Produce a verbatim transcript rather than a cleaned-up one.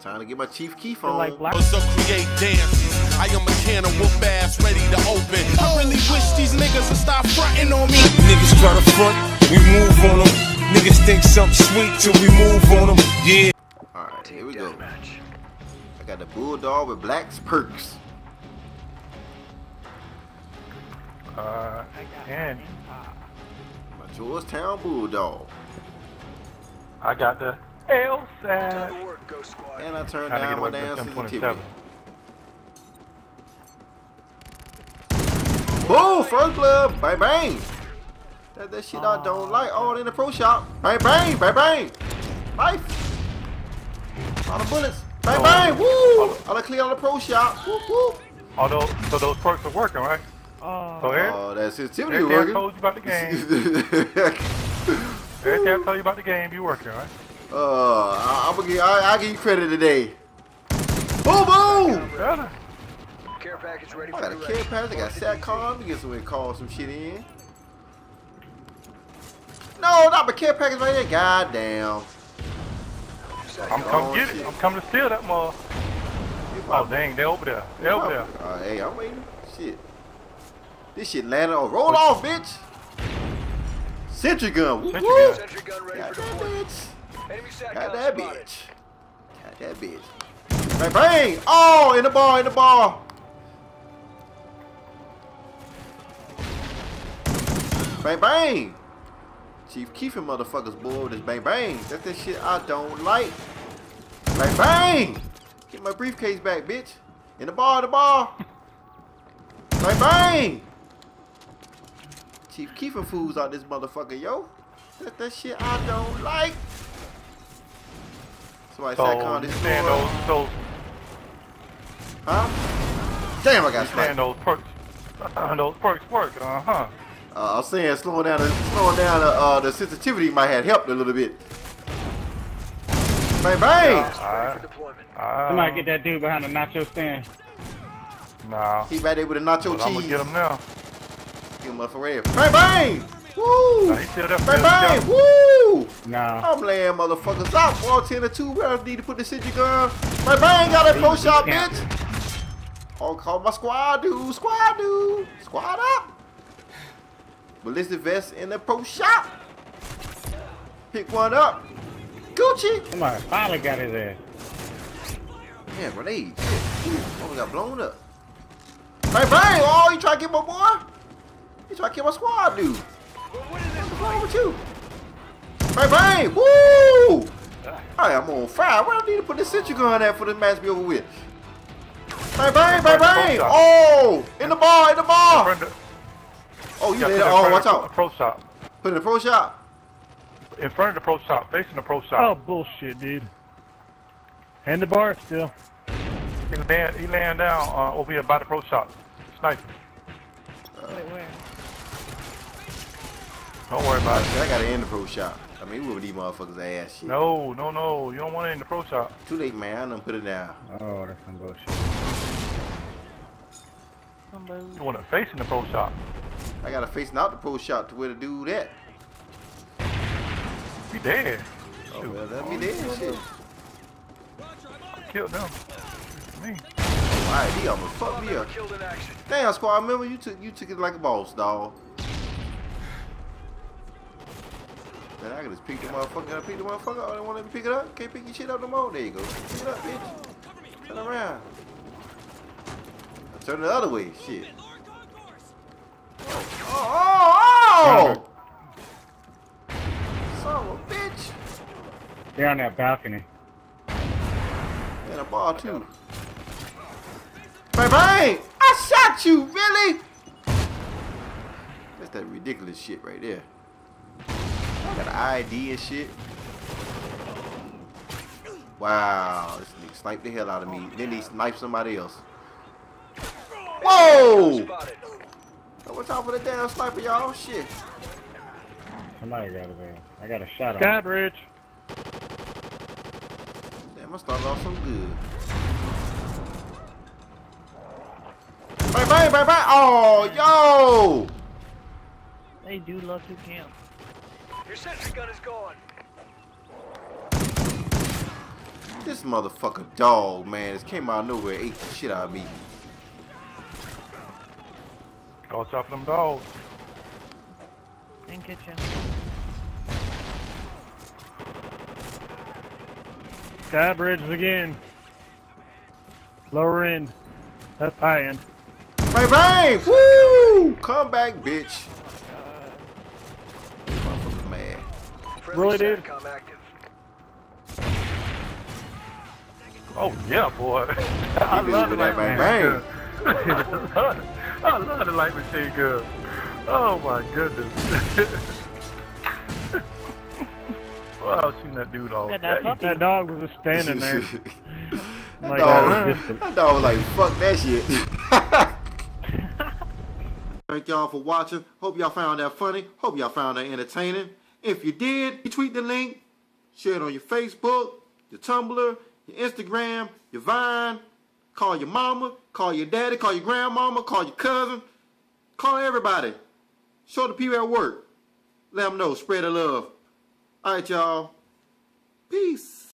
Time to get my Chief Keef on. Like black. So create dance. I am a can of whoop ass ready to open. I really wish these niggas would stop fronting on me. Niggas try to front, we move on them. Niggas think something sweet till we move on them. Yeah. Alright, here we go. I got the Bulldog with Black's perks. Uh, and My Georgetown Bulldog. I got the L S A T. And I turned Trying to down get my away damn from sensitivity. twenty-seven. Boom! First blood! Bang bang! That, that shit I don't like. All in the pro shop. Bang bang! Bang bang! Life! All the bullets. Bang Oh. bang! Woo! All the clear on the pro shop. Woo woo! Although, so those perks are working, right? Oh. So here, Oh, that sensitivity everything I working. told you about the game, everything I told you about the game, you working, right? uh, I, I'm gonna give. I, I give you credit today. Boom boom! Better. Care package ready I for got a direction. care package. I got SATCOM. Let me get somebody to call some shit in. No, not my care package right there. God damn. I'm Oh, coming get shit. it. I'm coming to steal that mother. Oh dang, they over there. They over there. Uh, hey, I'm waiting. Shit. This shit landed on. Roll off, bitch. Sentry gun. Woo, Sentry woo. gun. Sentry gun ready Got for that deployment. bitch. Enemy SAT Got gun that spotted. bitch. Got that bitch. Bang, bang. Oh, in the bar, in the bar. Bang, bang. Chief Keefing motherfuckers, boy, with this bang, bang. That's that shit I don't like. Bang, bang. Get my briefcase back, bitch. In the bar, in the bar. Bang, bang. Chief Keefing fools out this motherfucker, yo. That, that shit I don't like. Somebody So said, "Con you this saying door." those, those, Huh? Damn, I got you saying sniped. those perks, uh, those perks work, uh huh. Uh, I was saying slowing down, the, slowing down the, uh, the sensitivity might have helped a little bit. Bang, bang. Ready for Alright. deployment. Uh, Somebody get that dude behind the nacho stand. Nah. He right there with the nacho But I'm gonna cheese. get him now. Get him up for real. Bang, bang. Woo. Nah, he still there. Bang, bang. Woo. Nah. I'm laying motherfuckers out. Boy, ten to two. Where I need to put the sentry gun. Bang, bang. Got that pro shot, Yeah. bitch. Oh, call my squad, dude. Squad, dude. Squad up. Ballistic vest in the pro shop. Pick one up. Gucci. Somebody finally got his ass. Yeah, grenade. Shit. Oh, got blown up. Bang, bang. Oh, you try to get my boy? You try to kill my squad, dude. What's wrong with you? Bang, bang. Woo. Alright, I'm on fire. Where I need to put this sentry gun at for this match to be over with? Bang, bang, bang, bang. Oh, in the bar, in the bar. Oh, you got did. to Oh, the watch front of the out. Pro shop. Put it in the pro shop. In front of the pro shop, facing the pro Oh, shop. bullshit, dude. Handlebar still. He laying, he laying down uh, over here by the pro shop. Sniping. Wait, where? Don't worry about it. I gotta end the pro shop. I mean, we with these motherfuckers ass shit. No, no, no. You don't want it in the pro shop. Too late, man. I done put it down. Oh, that's some bullshit. You want it facing the pro shop. I gotta face out the pro shop to where the dude at. He dead. Oh, Shoot. well, let me there. Shit. I killed them. Me. Alright, he almost fucked me up. Killed in action. Damn, squad, remember you took you took it like a boss, dog. Man, I can just pick the motherfucker. Can I pick the motherfucker? I don't want to pick it up. Can't pick your shit up no more. There you go. Pick it up, bitch. Turn around. Turn the other way. Shit. Oh, oh, oh! Son of a bitch. They're on that balcony. And a ball too. Bang bang! I shot you, really? That's that ridiculous shit right there. I got an I D and shit. Wow, this nigga sniped the hell out of me. Then he sniped somebody else. Whoa! Spotted. What's up for the damn sniper, y'all? Shit. Somebody got his ass. I got a shot on him. Skybridge. Damn, I started off so good. Bang, bang, bang, bang. Oh, yo! They do love to camp. Your sentry gun is gone. This motherfucker dog, man, just came out of nowhere and ate the shit out of me. Go chop them dogs. In kitchen. Sky bridges again. Lower end. That's high end. Bang bang! Woo! Come back, bitch. Motherfucker mad. Really, dude? SATCOM active. Oh yeah, boy. I He love the been light bang, machine gun. I love the light machine gun. Oh my goodness. Well, I was shooting that dude off. Got that puppy. That dog was just standing there. That Like, dog, uh, just- that dog was like, fuck that shit. Thank y'all for watching. Hope y'all found that funny. Hope y'all found that entertaining. If you did, retweet the link. Share it on your Facebook, your Tumblr, your Instagram, your Vine. Call your mama, call your daddy, call your grandmama, call your cousin. Call everybody. Show the people at work. Let them know. Spread the love. All right, y'all. Peace.